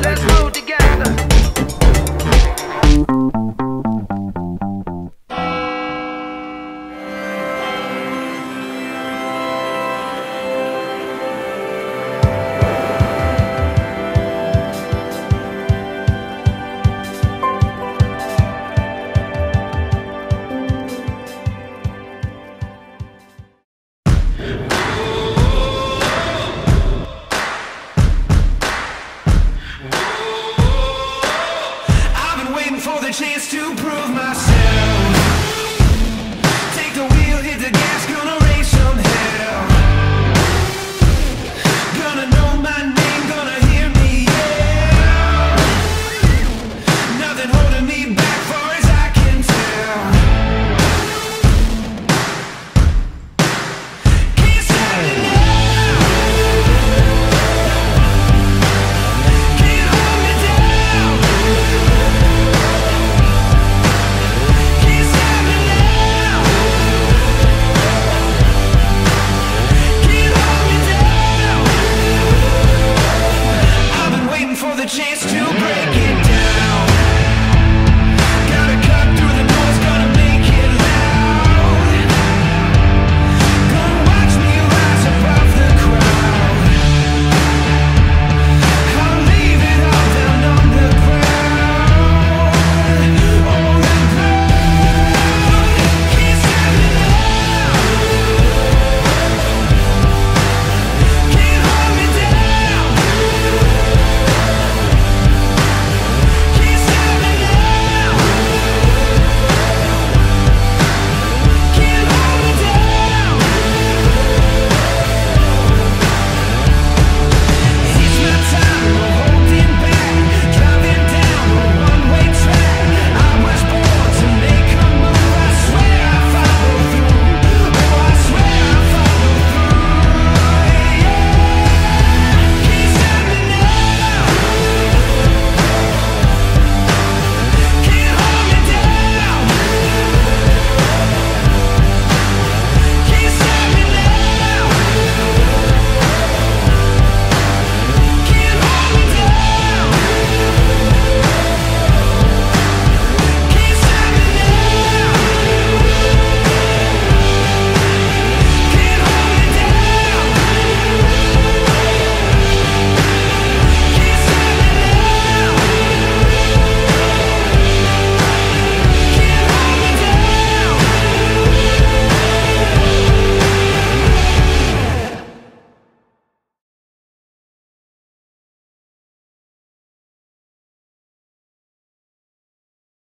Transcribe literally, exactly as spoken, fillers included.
Let's move together. For the chance to prove myself, take the wheel, hit the gas, gonna raise some hell. Gonna know my name, gonna hear me yell. Nothing holding me back far as I can tell. Can't stop it now. Can't hold me down. For the chance to break